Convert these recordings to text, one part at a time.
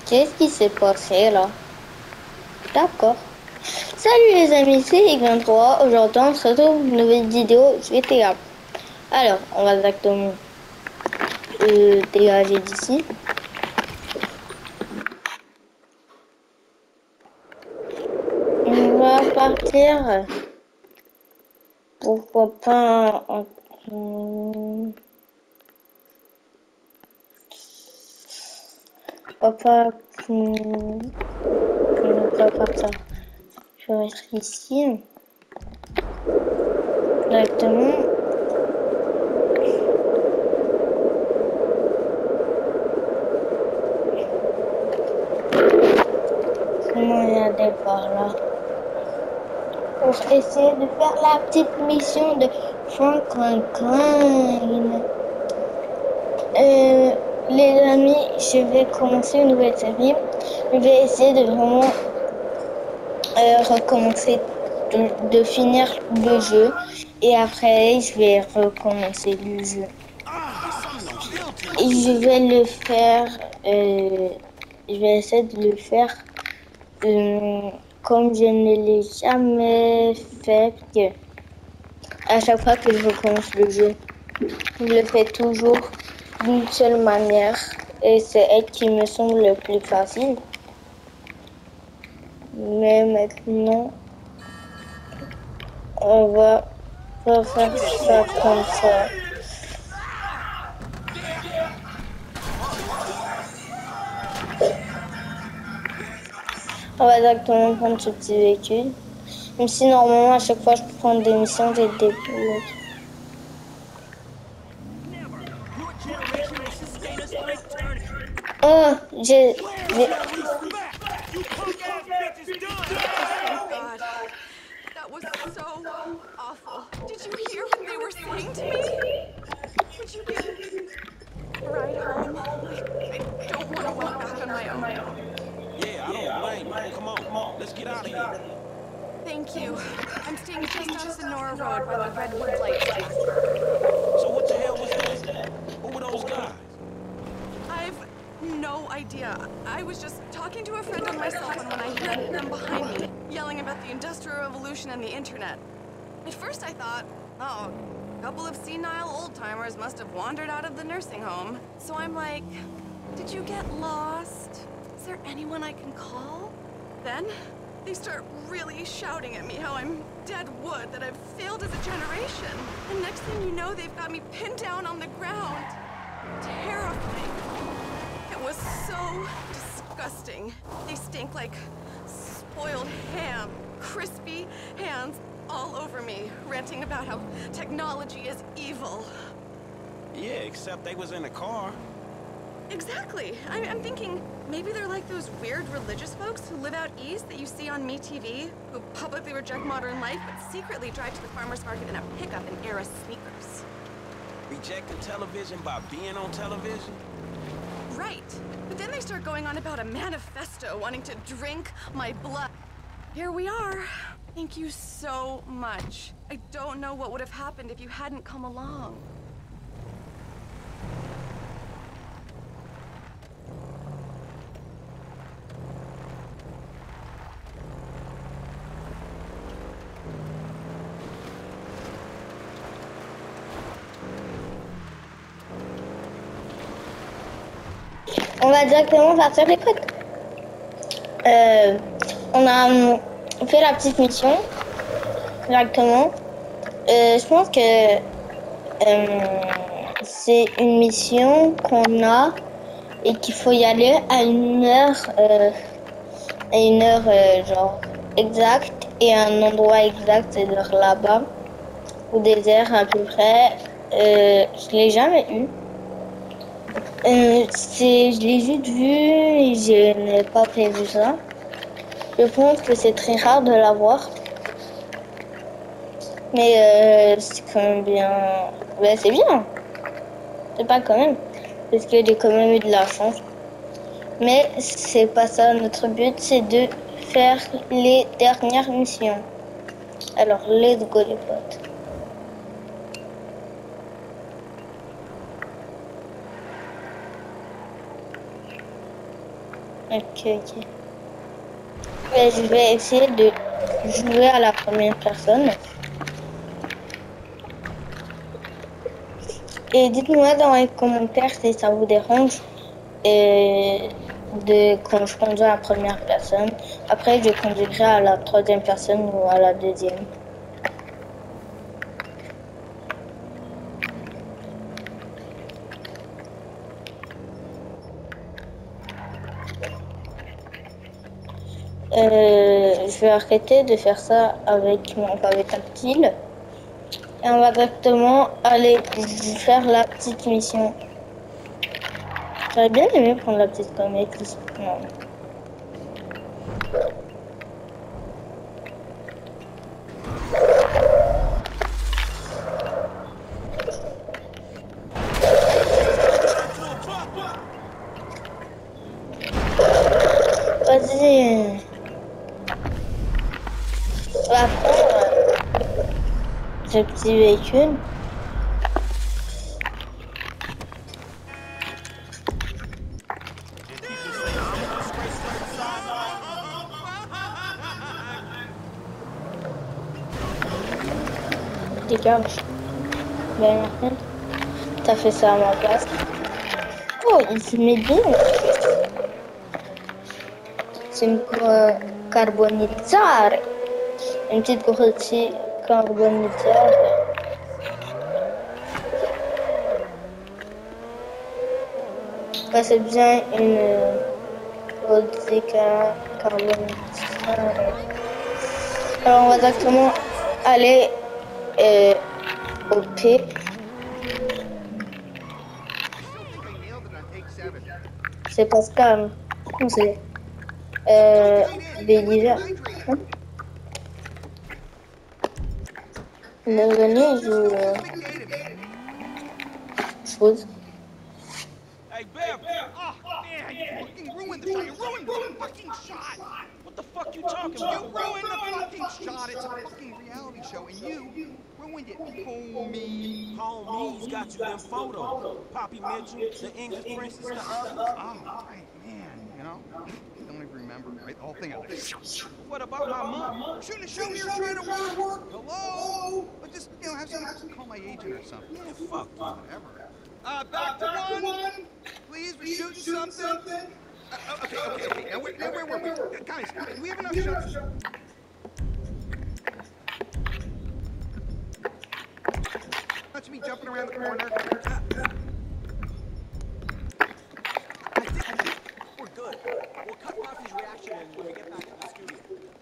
Qu'est-ce qui s'est passé là? D'accord. Salut les amis, c'est X23. Aujourd'hui, on se retrouve pour une nouvelle vidéo GTA. Alors, on va exactement dégager d'ici. On va partir. Pourquoi pas pourquoi pas on va partir. Je vais être ici. Directement. Comment y aller par là? Pour essayer de faire la petite mission de Franklin. Les amis, je vais commencer une nouvelle série. Je vais essayer de vraiment recommencer, de finir le jeu. Et après, je vais recommencer le jeu. Et je vais le faire, je vais essayer de le faire comme je ne l'ai jamais fait. Que à chaque fois que je recommence le jeu, je le fais toujours d'une seule manière. Et c'est elle qui me semble le plus facile. Mais maintenant, on va pas faire ça comme ça. On va directement prendre ce petit véhicule. Même si normalement, à chaque fois, je peux prendre des missions, j'ai des pilotes. Oh, j'ai... Oh God, that was so awful. Did you hear what they were saying to me? Would you give a ride home? I don't want to walk back on my own. Yeah, I don't blame you. Come on, let's get out of here. Thank you. I'm staying just off Sonora Road by the Redwood Lights camp. So what the hell was that? Who were those guys? I've no idea. I was just talking to a friend on my cell phone when I heard them behind me, yelling about the Industrial Revolution and the internet. At first I thought, oh, a couple of senile old-timers must have wandered out of the nursing home. So I'm like, did you get lost? Is there anyone I can call? Then they start really shouting at me how I'm dead wood, that I've failed as a generation. And next thing you know, they've got me pinned down on the ground. Terrifying. It was so disgusting. They stink like spoiled ham. Crispy hands all over me, ranting about how technology is evil. Yeah, except they was in a car. Exactly. I'm thinking maybe they're like those weird religious folks who live out east that you see on MeTV, who publicly reject modern life but secretly drive to the farmer's market in a pickup and Era sneakers. Rejecting television by being on television? Right. But then they start going on about a manifesto wanting to drink my blood. Here we are. Thank you so much. I don't know what would have happened if you hadn't come along. On va directement partir des côtes. On a fait la petite mission directement. Je pense que c'est une mission qu'on a et qu'il faut y aller à une heure genre exacte et à un endroit exact, c'est-à-dire là-bas, au désert à peu près. Je l'ai jamais eu. Je l'ai juste vu et je n'ai pas prévu ça. Je pense que c'est très rare de l'avoir. Mais c'est quand même bien. Ouais, c'est bien. C'est pas quand même. Parce que j'ai quand même eu de la chance. Mais c'est pas ça. Notre but, c'est de faire les dernières missions. Alors, let's go les potes. Ok, ok. Mais je vais essayer de jouer à la première personne. Et dites-moi dans les commentaires si ça vous dérange quand je conduis à la première personne. Après, je conduirai à la troisième personne ou à la deuxième. Je vais arrêter de faire ça avec mon pavé tactile. Et on va directement aller faire la petite mission. J'aurais bien aimé prendre la petite comète. Non. Vas-y. On va prendre ce petit véhicule. Dégage. Ben, Martin, t'as fait ça à ma place. Oh, il se met bien. C'est une carbonizzare. Une petite corrosée carbonizzare. Ouais, c'est bien une corrosée carbonizzare. Alors, on va directement aller au P. C'est Pascal. Comment c'est Béliger. Hein? Venez, chose. Hey, Bev! Oh, man, you fucking ruined the shot. You ruined the fucking shot! What the fuck you talking about? You ruined the fucking shot. It's a fucking reality show, and you ruined it, homie. Homies got you them photos. Poppy Mitchell, the English princess, the others. Oh, right, man, you know? Don't even remember, right? The whole thing. What about my mom? Shouldn't have shown me you're trying to work. Hello? But just, you know, have someone call my agent or something. Yeah, fuck you. Whatever. Back to one. Please, we're shooting something. Okay. Now, where were we? Guys, do we have enough shots? That's me jumping around the corner. I think we're good. We'll cut Buffy's reaction in when we get back to the studio.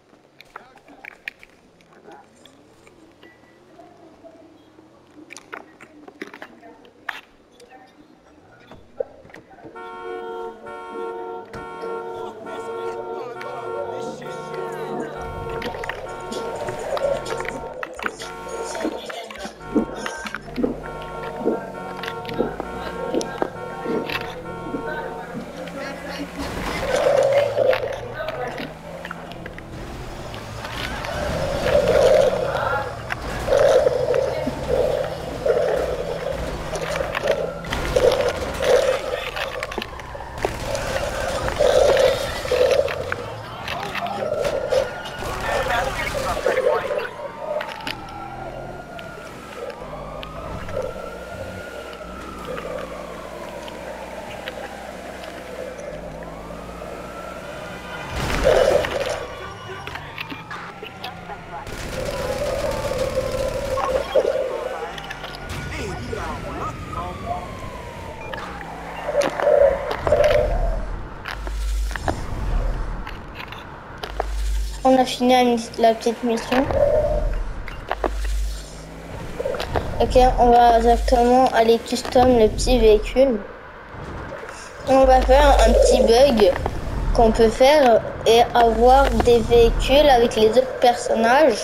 On a fini la petite mission. Ok, on va directement aller custom le petit véhicule. On va faire un petit bug qu'on peut faire et avoir des véhicules avec les autres personnages.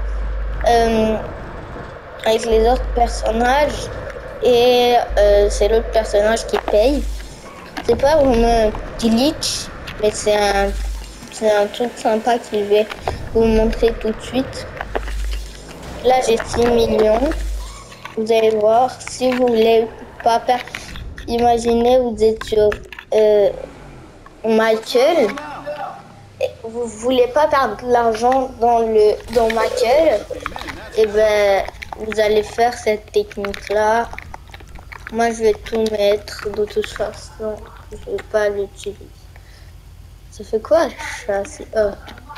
Et c'est l'autre personnage qui paye. C'est pas vraiment un glitch, mais c'est un truc sympa que je vais vous montrer tout de suite. Là j'ai 6 millions. Vous allez voir, si vous voulez pas faire, imaginez vous êtes sur Michael, vous voulez pas perdre de l'argent dans Michael, et ben vous allez faire cette technique-là. Moi, je vais tout mettre. De toute façon, je vais pas l'utiliser. Ça fait quoi, ça? Oh.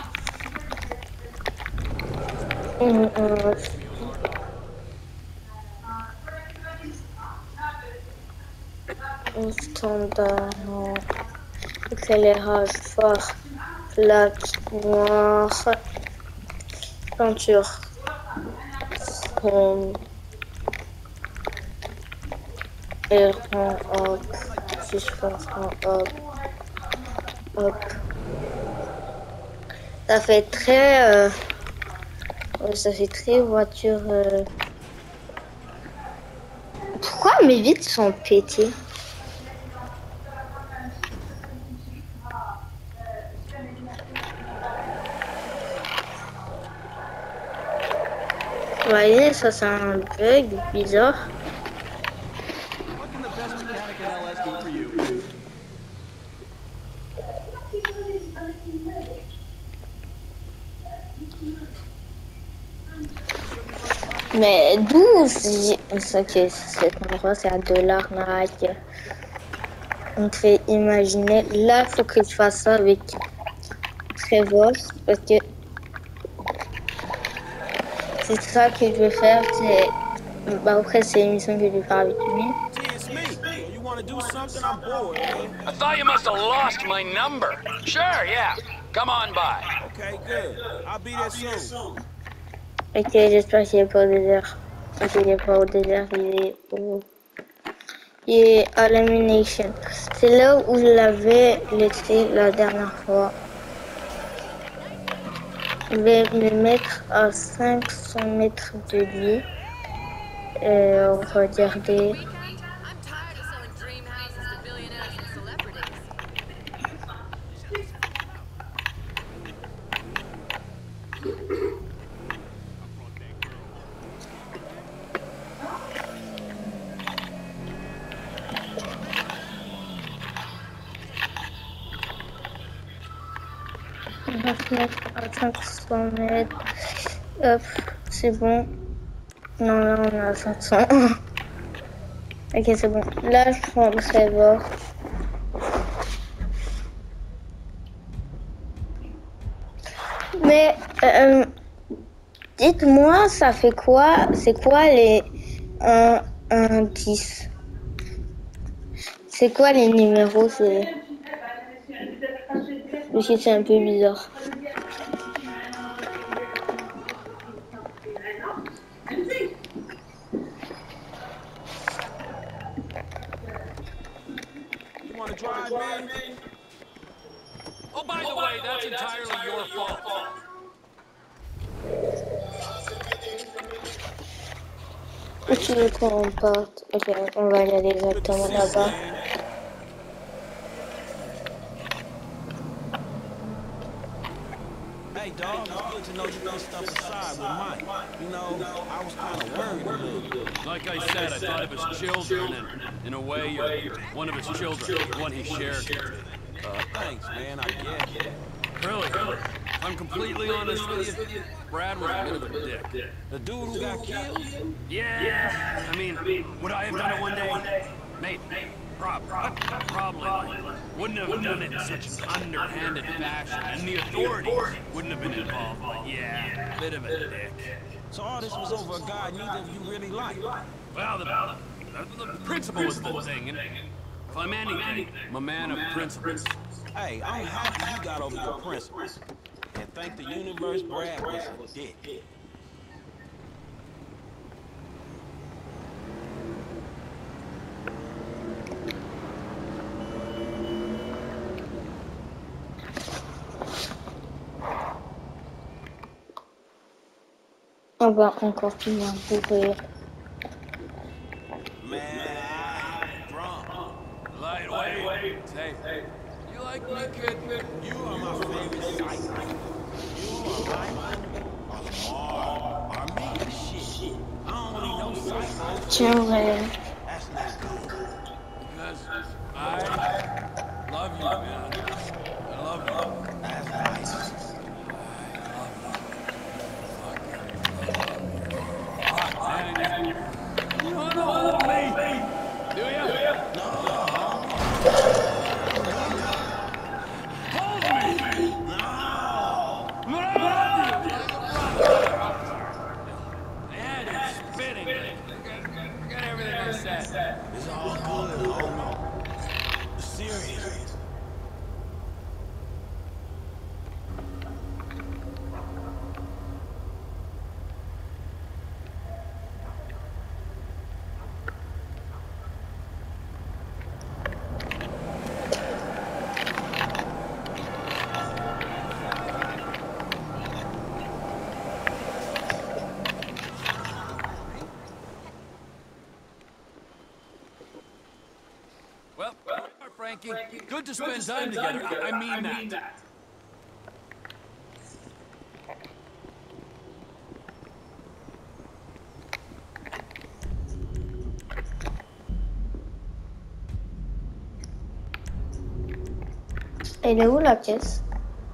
Standard, non. Éclairage fort, plaque noire, peinture, aileron, hop, suspension, hop, hop. Ça fait très, ça fait très voiture. Pourquoi mes vitres sont pétées? Vous voyez, ça c'est un bug bizarre. Mais d'où cet endroit c'est de l'arnaque. On te fait imaginer. Là, il faut que je fasse ça avec Trevor parce que c'est ça que je veux faire. Bah, après, c'est l'émission que je vais faire avec lui. I thought you must have lost my number. Sure, yeah. Come on by. Okay, good. I'll be there soon. Ok, j'espère qu'il est pas au désert. Ok, il est pas au désert, il est à l'Ammunition. C'est là où je l'avais laissé la dernière fois. Je vais me mettre à 500 mètres de lui. Et regarder. On va se mettre à 500 mètres. Hop, c'est bon. Non, là on est à 500. Ok, c'est bon. Là, je prends le Trevor. Mais, dites-moi, ça fait quoi? C'est quoi les 1, 10? C'est quoi les numéros? Parce que c'est un peu bizarre. Oh, by the way, that's entirely your fault. Tu veux qu'on parte? Ok, on va aller exactement là-bas. Hey, dog, it's good to know you put stuff aside with Mike. You know, I was kind of worried a little bit. Like I said, I thought of his children, and in a way, you're one of his children, one he shared. Thanks, man, I guess. Really? If I'm completely honest with you, Brad was a bit of a dick. The dude who got killed? Yeah, I mean, would I have done it one day? Maybe. Probably. Wouldn't have done it in such an underhanded fashion, and the authorities wouldn't have been involved, but yeah, bit of a dick. So all this was over a guy neither of you really liked? Well, the principle was the thing, and if I'm anything, I'm a man of principles. Hey, I'm happy you got over your principles. And thank the universe Brad was a dick. On va encore finir d'ouvrir. Man, I'm drunk. Lightweight. Hey, you like me, kid? You are my favorite psycho. You are Lamar, or me. Shit. I don't really know psychos. Tiens, ouais. That's not good. Because I love you, man. I love you. That's nice. Man, you wanna hold me? Do you? Hold me! No. But I love you like a brother. And it's spitting. Forget everything I said. It's all good, homie. Serious. Well, Frankie, good to spend time together. I mean that. Elle est où la caisse?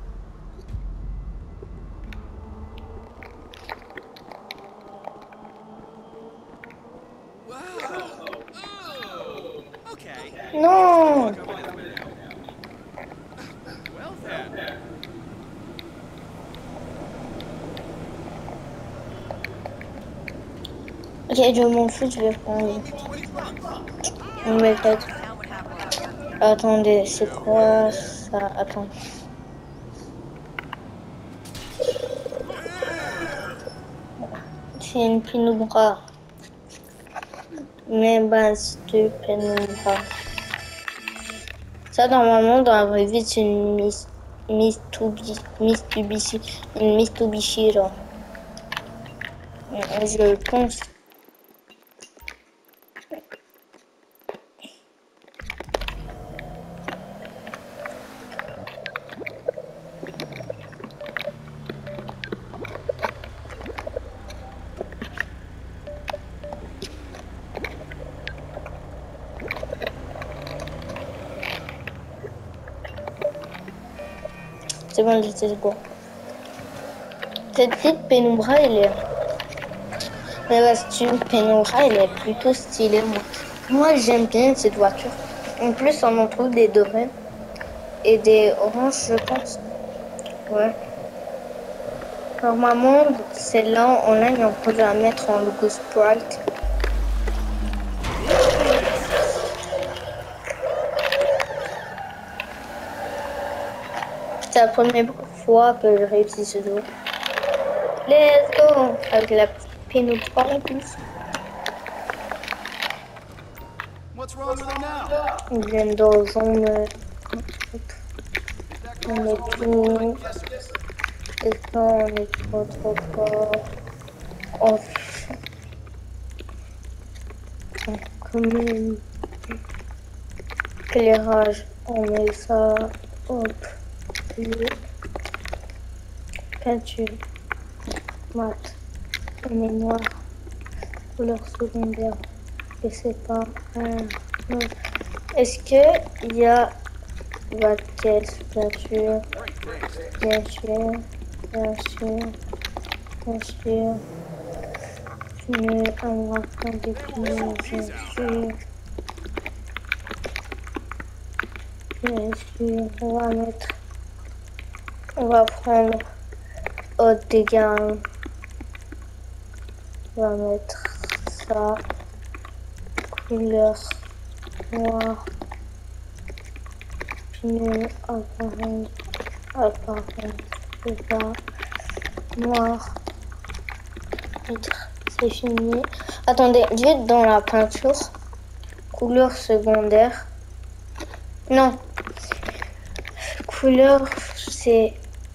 Okay. Non! Well then. Ok, je m'en fous, je vais prendre une nouvelle tête. Attendez, c'est quoi ça? Attends. C'est une pénombre. Mais base de pénombre. Ça, normalement, dans la vraie vie, c'est une Mitsubishi, genre. Je pense. C'est bon, c'est bon. Cette petite pénombre, elle est... Mais la pénombre, elle est plutôt stylée, moi. Moi, j'aime bien cette voiture. En plus, on en trouve des dorés et des oranges, je pense. Ouais. Normalement, celle-là, en ligne, on peut la mettre en logo Sprite. C'est la première fois que je réussis ce jeu. Let's go! Avec la pénombre en plus. What's wrong with her now? On vient dans un... On est tout... Et ça, on est trop fort. Off. Comme éclairage, on met ça. Hop. Peinture. Mat. On met noir. Couleur secondaire. Je sais pas. Est-ce que il y a la caisse peinture? Bien sûr. Bien sûr. Bien sûr. Pneu, on va prendre des pneus, bien sûr. Bien sûr. On va prendre haute de gamme. On va mettre ça. Couleur noir. Pneu apparent. C'est pas noir. C'est fini. Attendez, je vais dans la peinture. Couleur secondaire. Non. Couleur, c'est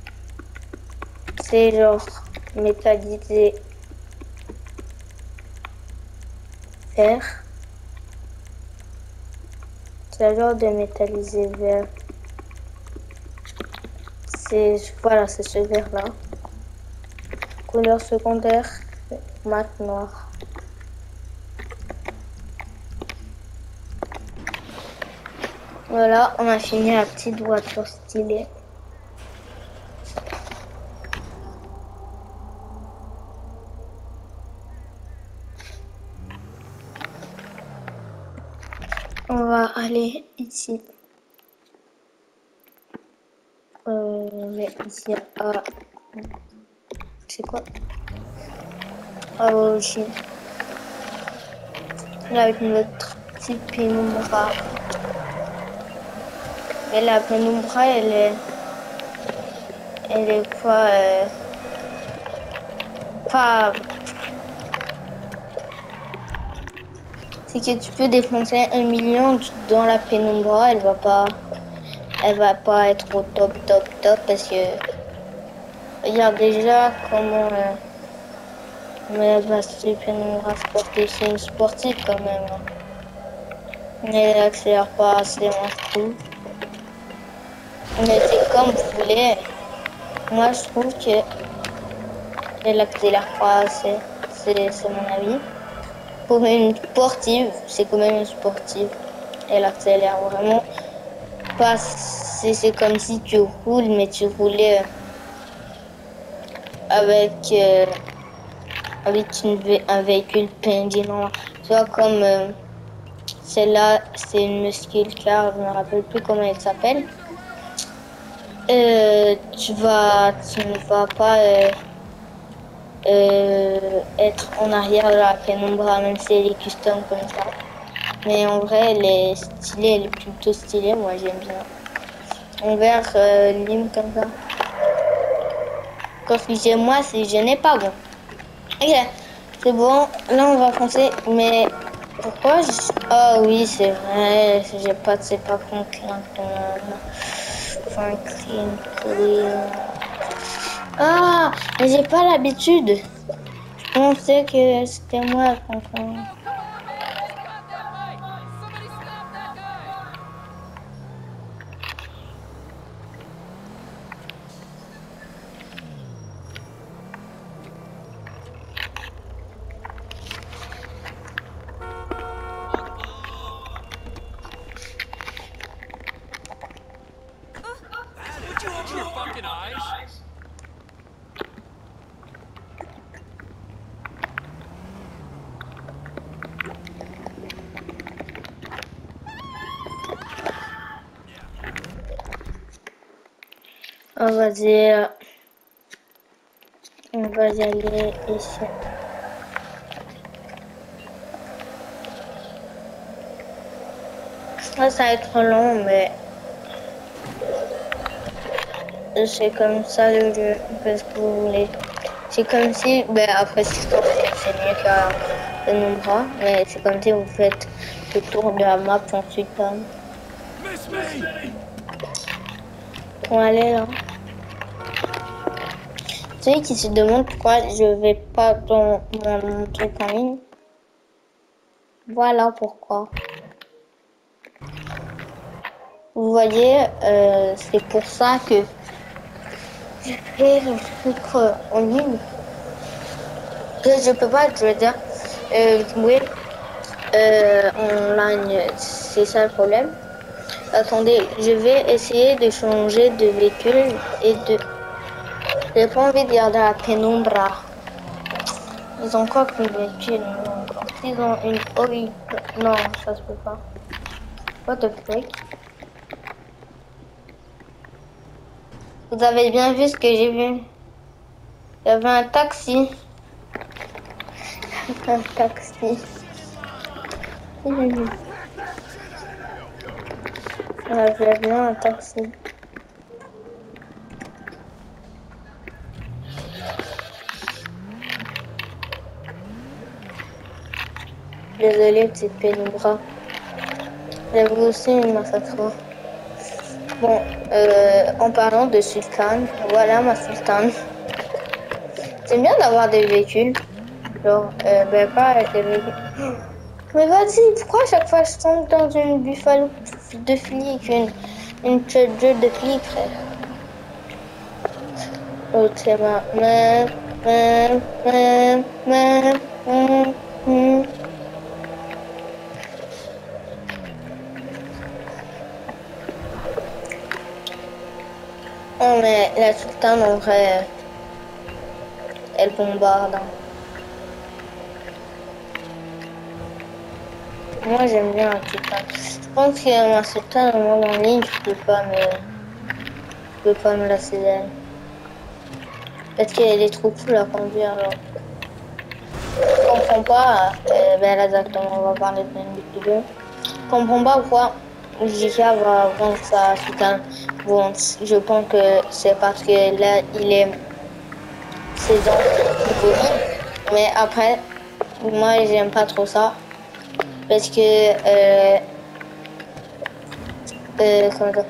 genre métallisé vert. C'est genre de métallisé vert. Voilà, c'est ce vert là. Couleur secondaire, mat noir. Voilà, on a fini la petite voiture stylée. On va aller ici. Mais ici à... C'est quoi? À l'origine. Là avec notre petite pénombra. Mais la pénombra, elle est quoi? Pas... C'est que tu peux défoncer 1 million dans la pénombra, elle va pas être au top parce que regarde déjà comment mais elle va se pénombra sportive, c'est une sportive quand même. Hein. Mais elle accélère pas assez, moi je trouve. Mais c'est comme vous voulez. Moi je trouve que elle accélère pas assez, c'est mon avis. Pour une sportive, c'est quand même une sportive. Elle accélère vraiment pas. C'est comme si tu roules, mais tu roulais avec un véhicule pendant. Tu vois, comme celle-là, c'est une muscle car, je me rappelle plus comment elle s'appelle. Tu ne vas pas être en arrière de la pénombra, même si elle est custom comme ça. Mais en vrai, elle est stylée, elle est plutôt stylée, moi j'aime bien. En vert lime comme ça. Quand je dis moi, c'est je n'ai pas bon. Ok, c'est bon, là on va foncer, mais pourquoi je... Ah oui, c'est vrai, j'ai pas, c'est pas Franklin. Ah, mais j'ai pas l'habitude. Je pensais que c'était moi, Franklin. Would you open your fucking eyes? On va dire... On va y aller ici. Ça va être long, mais... C'est comme ça le jeu, parce que vous voulez. C'est comme si, ben après c'est mieux qu'à Penumbra, mais c'est comme si vous faites le tour de la map ensuite. Miss me! Pour aller là. Celui qui se demande pourquoi je vais pas dans mon truc en ligne. Voilà pourquoi. Vous voyez, c'est pour ça que je fais le truc en ligne. Que je peux pas, je veux dire, jouer online, c'est ça le problème. Attendez, je vais essayer de changer de véhicule et de... J'ai pas envie de garder la pénombra. Ils ont quoi comme véhicule? Ils ont une horrible... Non, ça se peut pas. What the fuck? Vous avez bien vu ce que j'ai vu? Il y avait un taxi. Un taxi. Il y avait bien un taxi. Désolée, petite pénombra. J'avais aussi une massacre. Bon, en parlant de Sultan, voilà ma Sultan. C'est bien d'avoir des véhicules. Genre, ben pas des véhicules. Mais vas-y, pourquoi à chaque fois je tombe dans une buffalo de flics, une charger de flics, frère? Oh, c'est ma... Oh, mais la sultane, en vrai, elle bombarde. Hein. Moi, j'aime bien la sultane. Je pense que ma sultane, moi, en ligne, je peux pas me lasser d'elle. Parce qu'elle est trop cool à conduire, alors. Je comprends pas, ben là, exactement, on va parler de NB2. Je comprends pas pourquoi Jika va vendre sa sultane. Bon, je pense que c'est parce que là, il est saison disponible. Mais après, moi, j'aime pas trop ça. Parce que, comment dire,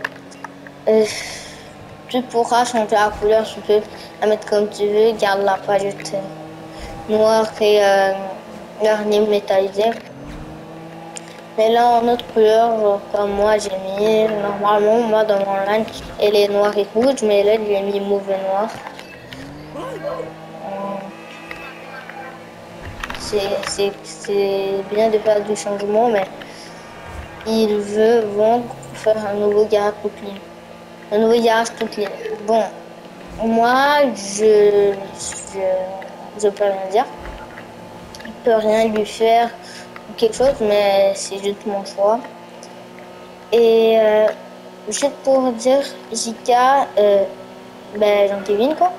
tu pourras changer la couleur, tu peux la mettre comme tu veux, garde la palette noire et garni métallisé. Mais là, en autre couleur, genre, comme moi, j'ai mis, normalement, moi, dans mon line, elle est noire et rouge, mais là, j'ai mis mauve et noir. C'est bien de faire du changement, mais il veut vendre pour faire un nouveau garage tout clean. Un nouveau garage tout clean. Bon, moi, je peux rien dire. Je peux rien lui faire ou quelque chose, mais c'est juste mon choix. Et juste pour dire, JK, ben Jean-Kevin, quoi.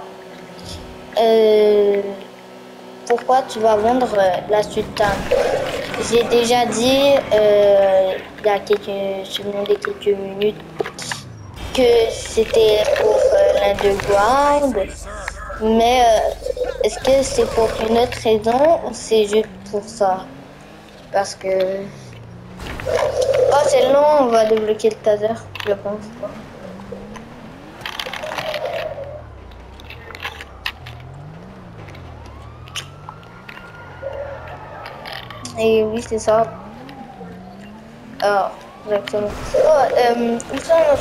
Pourquoi tu vas vendre la sultane? J'ai déjà dit il y a quelques secondes et quelques minutes que c'était pour l'underground, mais est-ce que c'est pour une autre raison ou c'est juste pour ça? Parce que... Oh, c'est long, on va débloquer le taser, je pense. Et oui, c'est ça. Alors, exactement. Oh,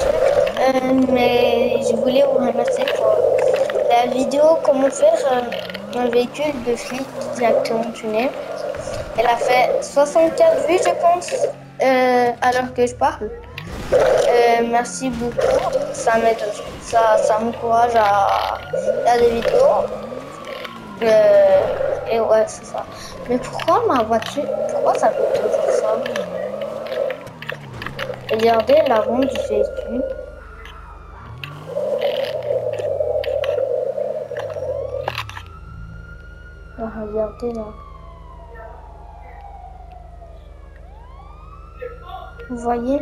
mais je voulais vous remercier pour la vidéo comment faire un véhicule de flic directement tuné. Elle a fait 64 vues, je pense, alors que je parle. Merci beaucoup. Ça m'aide, ça m'encourage à faire des vidéos. Et ouais, c'est ça. Mais pourquoi ma voiture, pourquoi ça peut toujours ça? Regardez l'avant du véhicule. Regardez là. Vous voyez?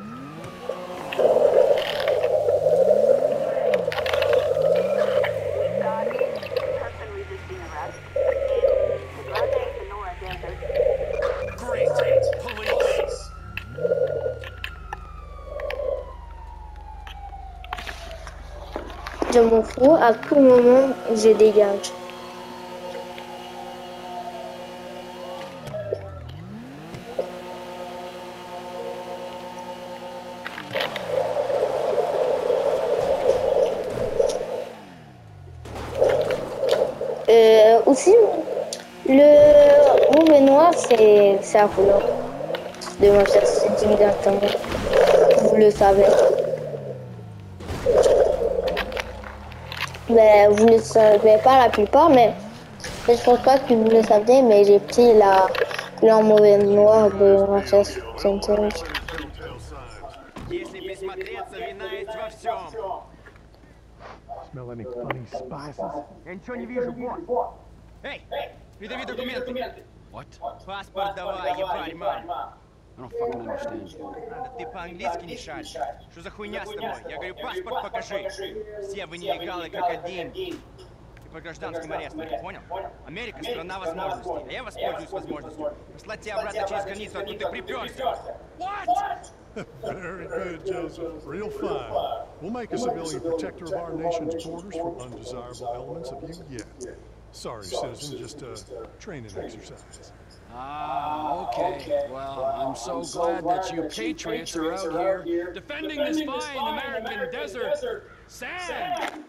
Je m'en fous, à tout moment, je dégage. Aussi, le rouge et noir, c'est la couleur de ma c'est directement. Vous le savez. Ben, vous le savez pas la plupart, mais je pense pas que vous le saviez, mais j'ai pris la couleur mauvaise noire de ma chasse Center. Если присмотреться, вина есть во всем. Smell any funny spices? Я ничего не вижу, босс. Эй, придави документы. What? Паспорт давай, ебать, мать. I don't fucking understand you. Надо, ты по-английски не шаришь. Что за хуйня с тобой? Я говорю, паспорт покажи. Все вы нелегалы как один. Ты по гражданскому аресту, ты понял? Америка — страна возможностей, а я воспользуюсь возможностью послать тебя обратно через границу, откуда ты приперся. What? Very good, Joseph. Real fine. We'll make a civilian protector of our nation's borders from undesirable elements of you yet. Sorry, citizen, just a training exercise. Ah, okay. Well, I'm so glad that you patriots are out here defending this fine American desert sand.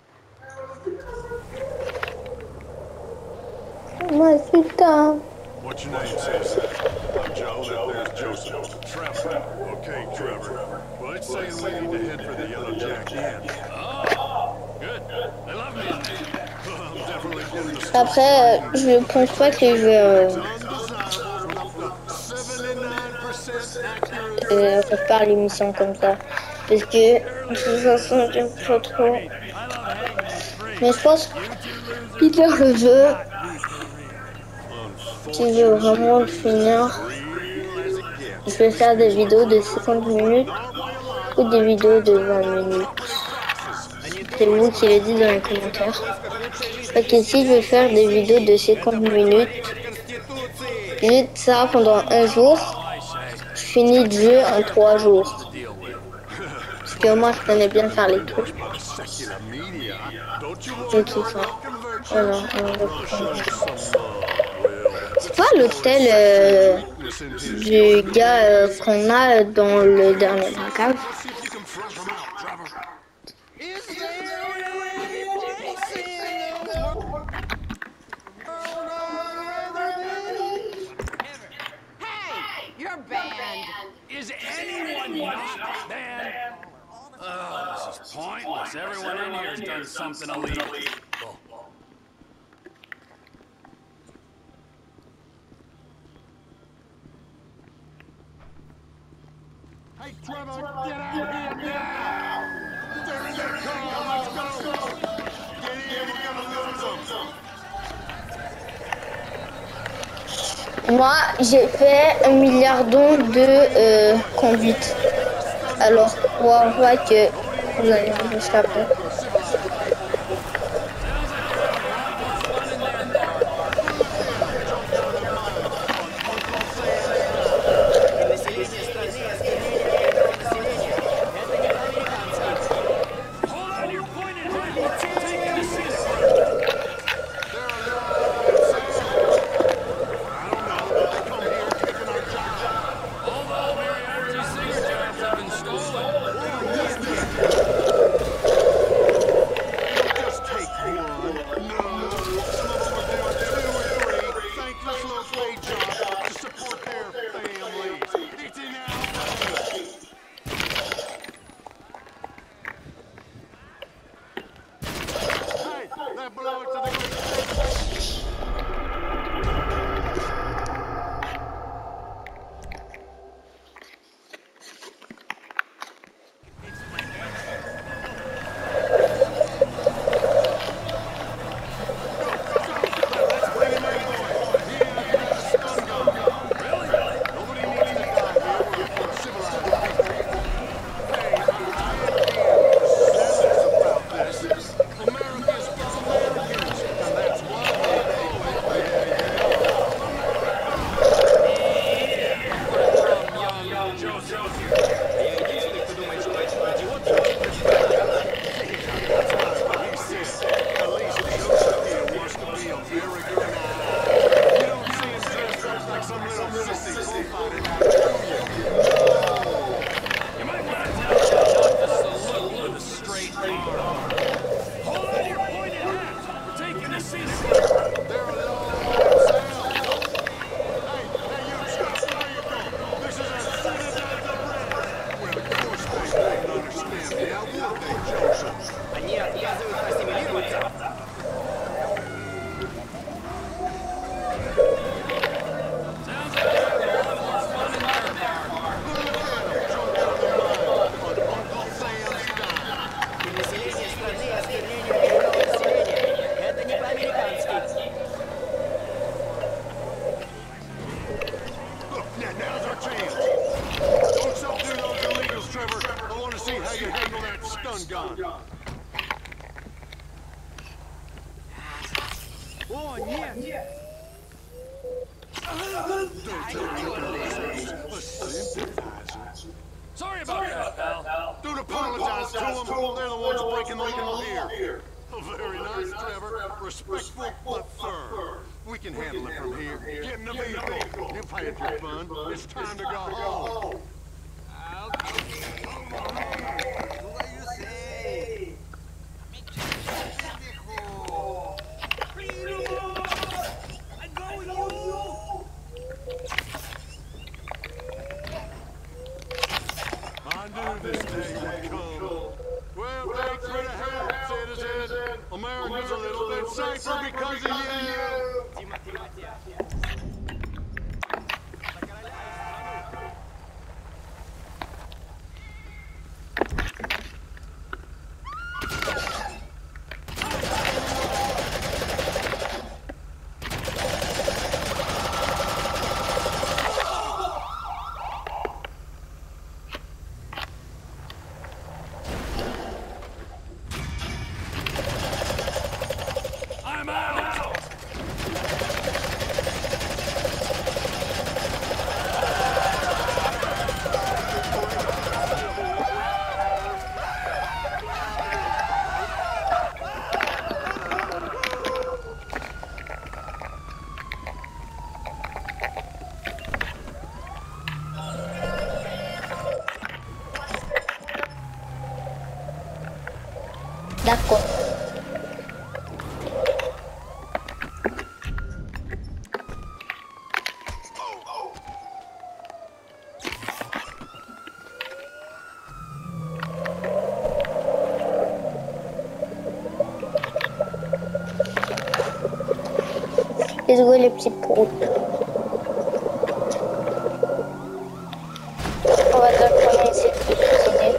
My sultan. What's your name, citizen? I'm Joe, that there's Joseph. Trevor. Okay, Trevor. Well, it's saying we need to head for the Yellow Jack Inn. Oh, Après, je pense pas que je vais refaire l'émission comme ça. Parce que, de toute façon, j'aime pas trop. Mais je pense Peter le veut. Si je veux vraiment le finir, je vais faire des vidéos de 50 minutes ou des vidéos de 20 minutes. C'est vous qui le dites dans les commentaires. Parce que si je veux faire des vidéos de 50 minutes, juste ça pendant un jour, je finis le jeu en 3 jours. Parce que moi, je connais bien faire les trucs. Et tout ça. Voilà, c'est pas l'hôtel du gars qu'on a dans le dernier braquage. Is anyone not banned? Oh, this is pointless. Everyone in here has done something illegal. Hey, Trevor, get out here now! They're in their car, let's go! Get in, we're gonna lose them! Moi, j'ai fait 1 milliardon de conduite. Alors, on voit que vous allez me échapper. Sorry about that, pal. Don't apologize to them. They're the ones breaking the law here. Very nice, Trevor. Respectful but firm. We can handle it from here. Get in the vehicle. You've had your fun. It's time to go home. I knew this day would come. Well, thanks for the help, citizen. America's a little bit safer because of you. D'accord. Let's go les petits proutes. On va directement essayer de cuisiner.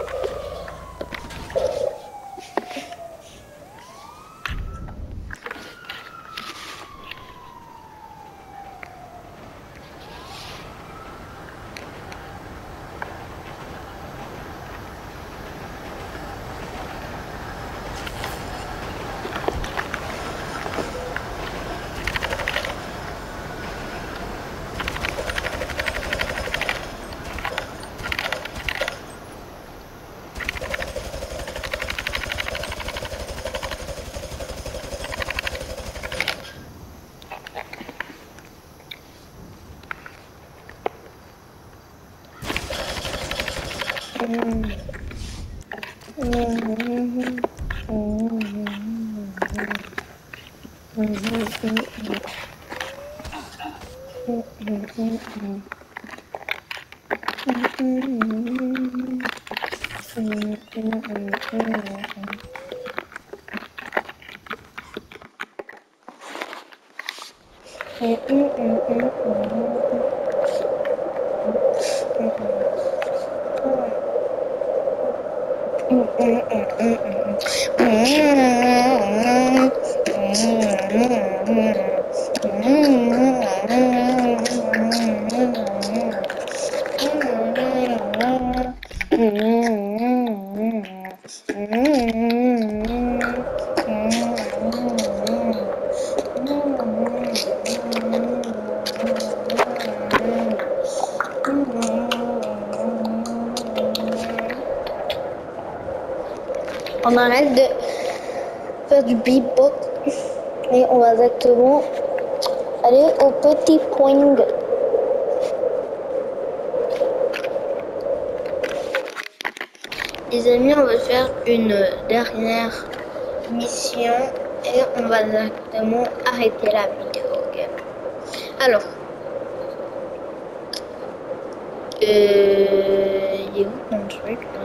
On arrête de faire du beatbox et on va directement aller au petit point. Les amis, on va faire une dernière mission et on va directement arrêter la vidéo. Okay. Alors, il est où mon truc là?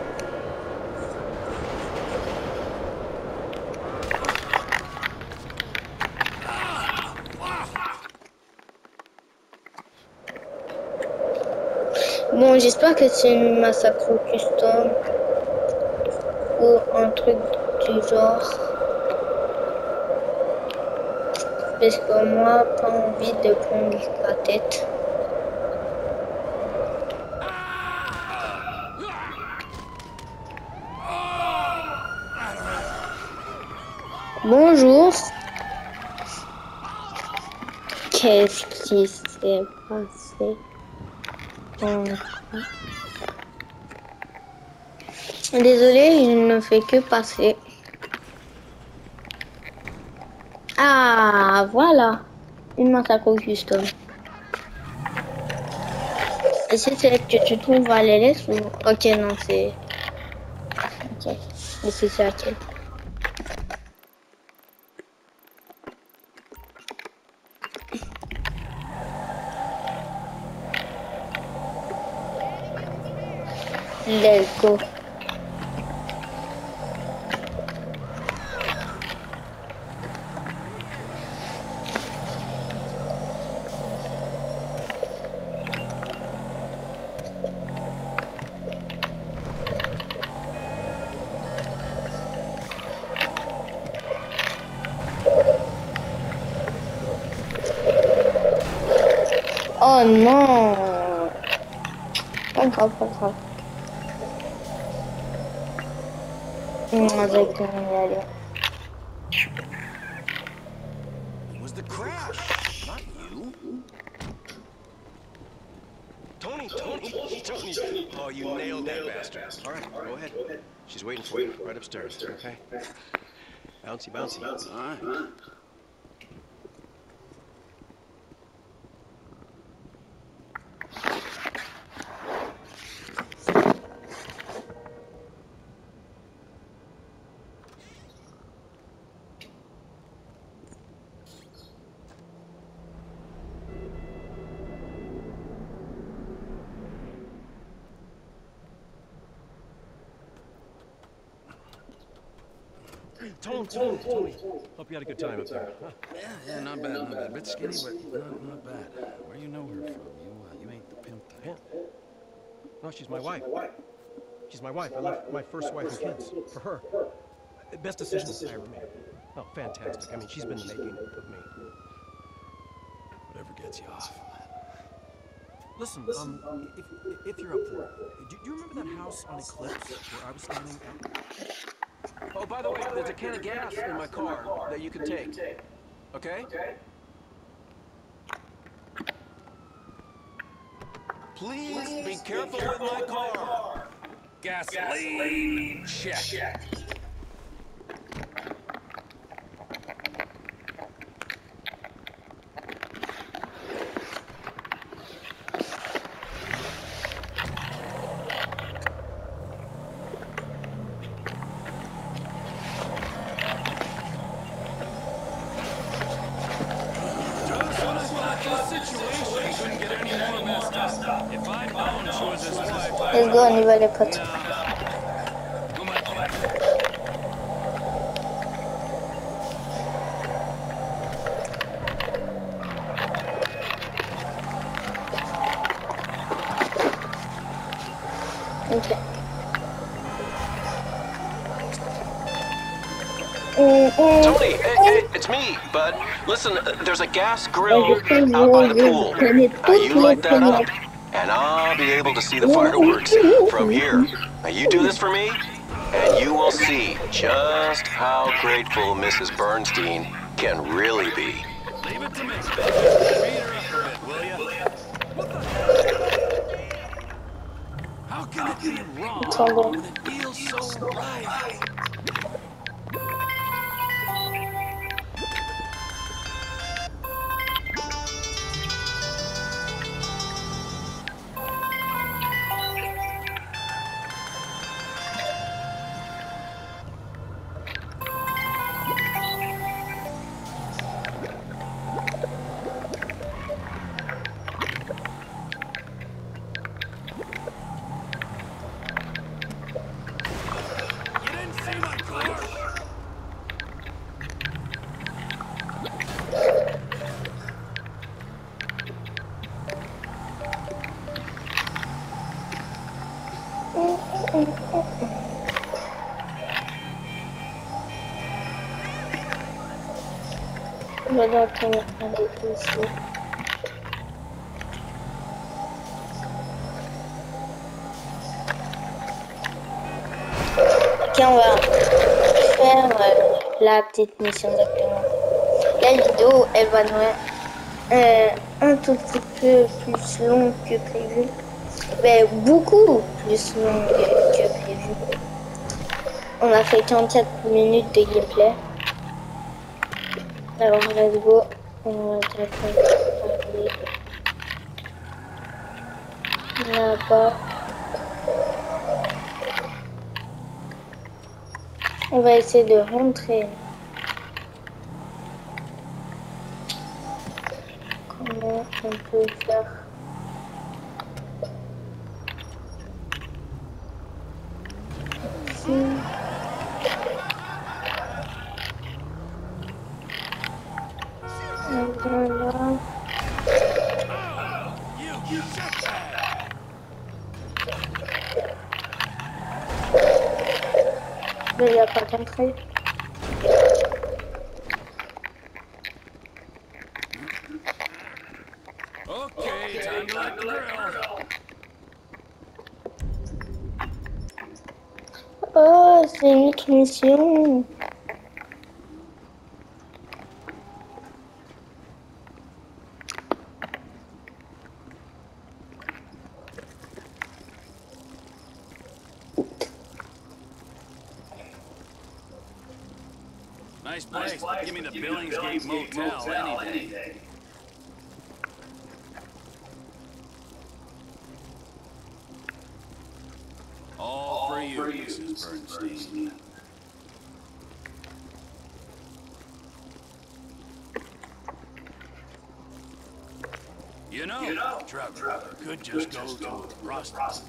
Bon, j'espère que c'est une massacre custom ou un truc du genre. Parce que moi, pas envie de prendre la tête. Bonjour. Qu'est-ce qui s'est passé? Désolé, il ne fait que passer. Ah, voilà. Une massacre custom. Et c'est celle que tu trouves à l'LS ou... Ok, non, c'est... Ok. Et c'est laquelle? Let's go. Oh non. Pas grave, pas grave. On va directement y aller. It was the crash, not you. Tony. Oh, you nailed that bastard. All right, go ahead. She's waiting for you right upstairs, okay? Bouncy. All right. Tony. Hope you had a good time up there. Huh? Yeah, not bad, not bad. Bit skinny, but not bad. Where you know her from? You ain't the pimp type. Pimp? No, she's my wife. She's my wife. I left my first wife and kids for her. Best decision I ever made. Oh, fantastic. I mean, she's been the making of me. Whatever gets you off. Listen, if you're up for it, do you remember that house on Eclipse where I was standing at? Oh, by the way, there's a can of gas in my car that you can take. Okay? Please be careful with my car. Gasoline. Check. Let's go, on y va les potes. Ok. Tony, hey, it's me, bud. Listen, there's a gas grill out by the pool. Now you light that up, and I'll be able to see the fireworks from here. Now you do this for me, and you will see just how grateful Mrs. Bernstein can really be. Leave it to me. Speed her up a bit, will ya? What the hell? How can it be wrong when it feels so right? On va dans ton avec ici. Ok, on va faire la petite mission exactement. La vidéo, elle va durer un tout petit peu plus long que prévu. Mais beaucoup plus long que prévu. On a fait 44 minutes de gameplay. Alors, let's go. On va directement aller là-bas. On va essayer de rentrer. Comment on peut faire? Ici. Voilà. Mais il n'y a pas d'entrée. Okay, time to light the grill. Oh, c'est une autre mission. Nice place, but give me the Billingsgate Motel any day. All for you, Mrs. Bernstein. You know, Trevor could just go to a prostitute.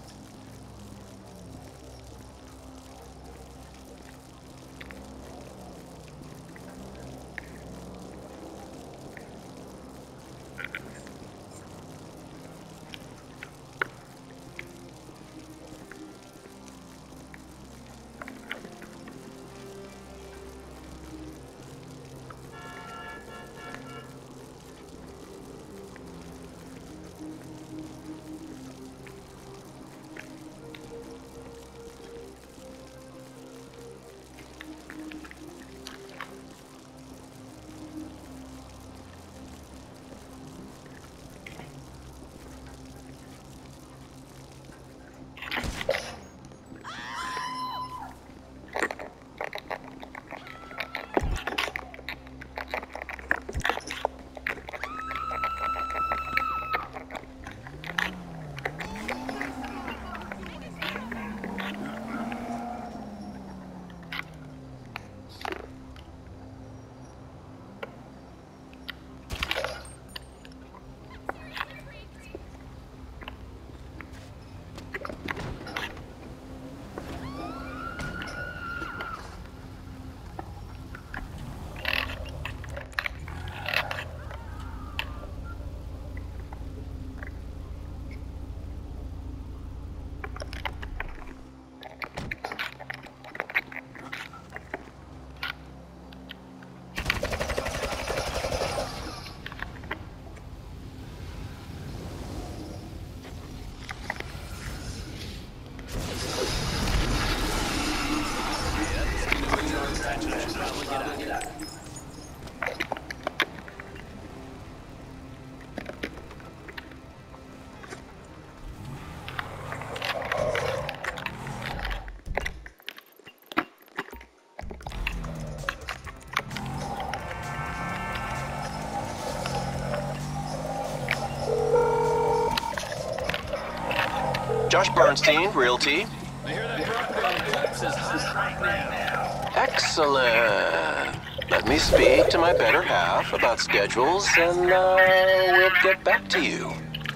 Josh Bernstein, Realty. I hear that property on the cliffs is hot right now. Excellent. Let me speak to my better half about schedules, and we'll get back to you.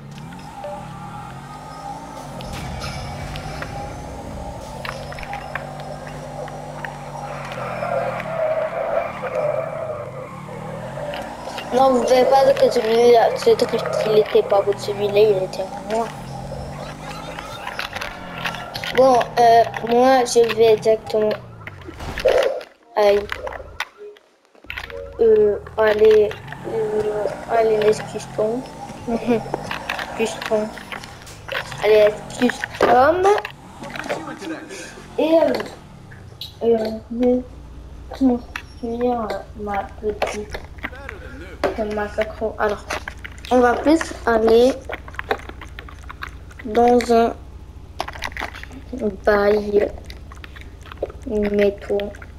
Non, vous n'avez pas dit que celui-là, il était pas beau, celui-là, il était moi. Bon, moi, je vais directement aller les custom. Custom. Allez, custom. Et construire ma petite massacre. Alors, on va plus aller dans un bail métaux.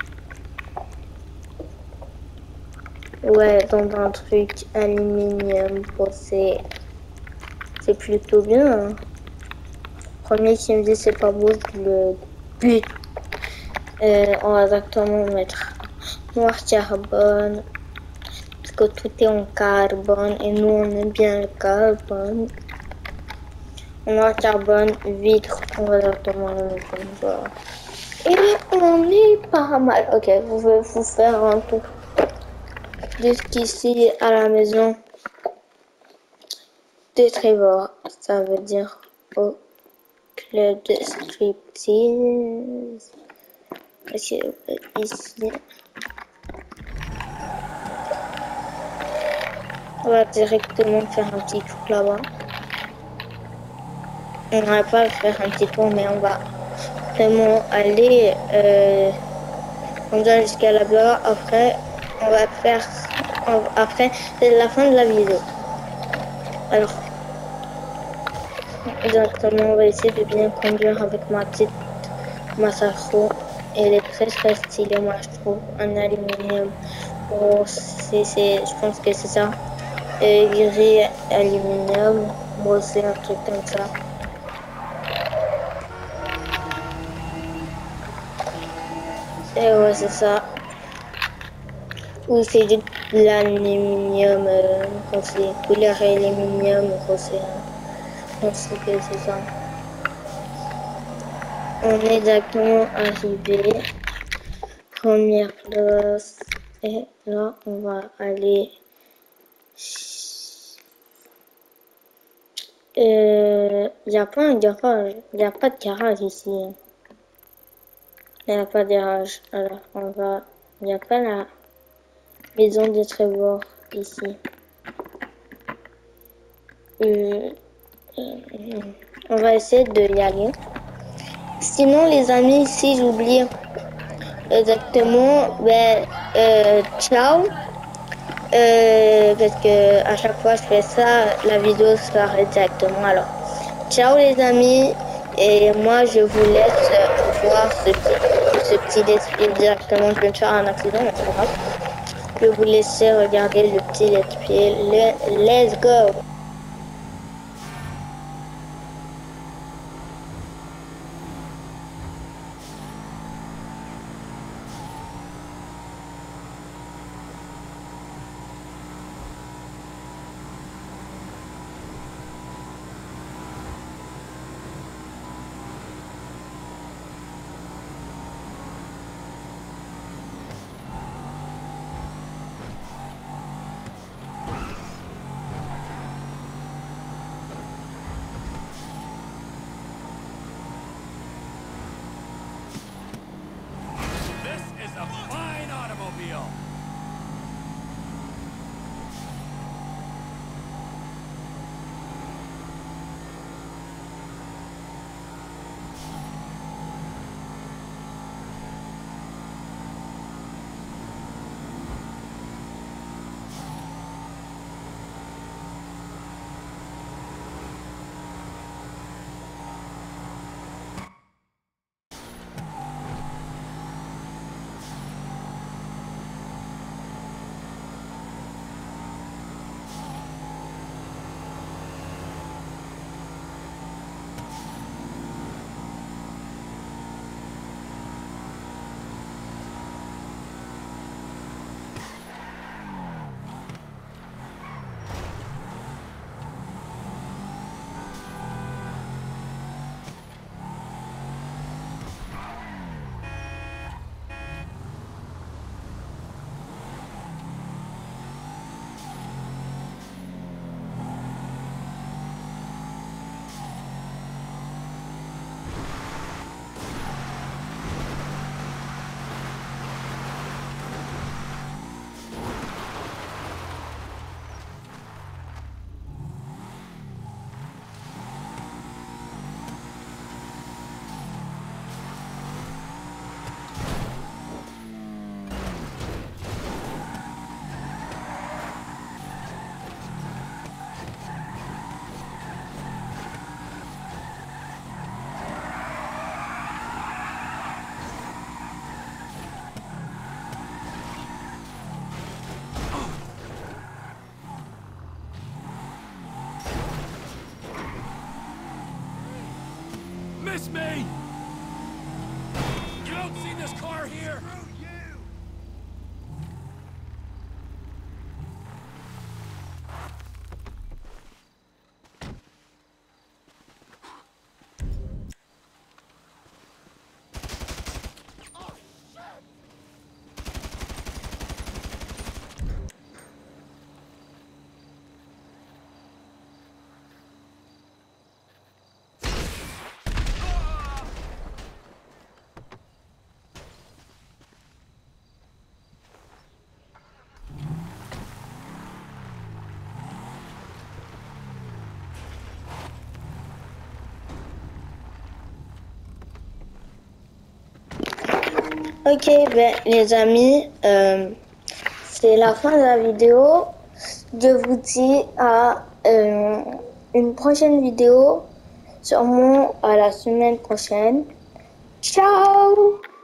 Ouais, dans un truc aluminium. Bon, c'est plutôt bien. Hein. Premier qui me dit c'est pas beau, le but. On va exactement mettre noir carbone. Parce que tout est en carbone et nous on aime bien le carbone. Noir carbone, vitre, on va exactement le mettre comme ça. Et on est pas mal. Ok, vous pouvez vous faire un tour jusqu'ici à la maison de Trevor. Ça veut dire au club de striptease. Ici. On va directement faire un petit tour là-bas. On va pas faire un petit tour, mais on va vraiment aller jusqu'à là-bas. Après, on va faire. Après, c'est la fin de la vidéo. Alors, exactement, on va essayer de bien conduire avec ma petite Masako. Elle est très stylée, moi je trouve, en aluminium. Oh, je pense que c'est ça. Gris aluminium, moi c'est un truc comme ça. Et ouais, c'est ça. Ou c'est de l'aluminium, c'est couleur aluminium, on sait que c'est ça. On est directement arrivé. Première place. Et là, on va aller. Il n'y a pas un garage. Il n'y a pas de garage ici. Il n'y a pas de garage. Alors, on va. Il n'y a pas la maison de Trevor ici. On va essayer de y aller. Sinon, les amis, si j'oublie exactement, ben, ciao. Parce que à chaque fois que je fais ça, la vidéo s'arrête directement. Alors, ciao les amis. Et moi, je vous laisse voir ce petit let's play directement. Je vais me faire un accident, mais c'est pas grave. Je vais vous laisser regarder le petit let's play. Let's go. me! You don't see this car here? Ok, ben les amis, c'est la fin de la vidéo. Je vous dis à une prochaine vidéo, sûrement à la semaine prochaine. Ciao!